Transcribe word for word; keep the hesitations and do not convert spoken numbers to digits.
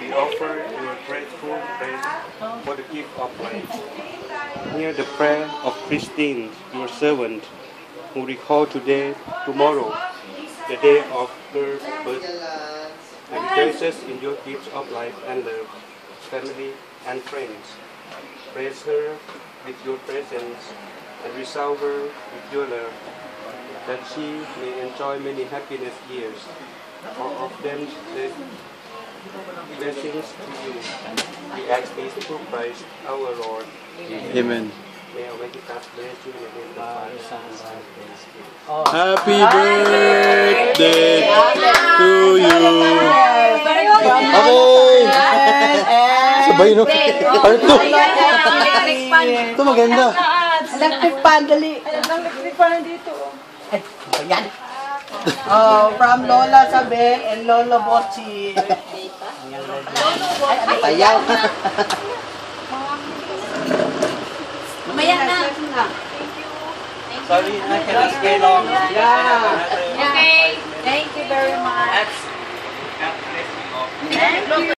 we offer your grateful praise for the gift of life. Hear the prayer of Christine, your servant, who recall today, tomorrow, the day of her birth, and rejoices in your gifts of life and love, family and friends. Praise her with your presence and resolve her with your love, that she may enjoy many happiness years. All of them say blessings to you. We ask this through Christ our Lord. Amen. May Almighty God bless you in the name of the Father, Son, and Holy Spirit. Happy birthday to you. Okay. Sabay no. Part two. Ito maganda. Electric fan, dali. Electric fan dito. Ay, ayan. Oh, from Lola Sabe and Lolo Bochi. Ayaw. Mamaya na. Sorry, I cannot stay long. Yeah. Okay.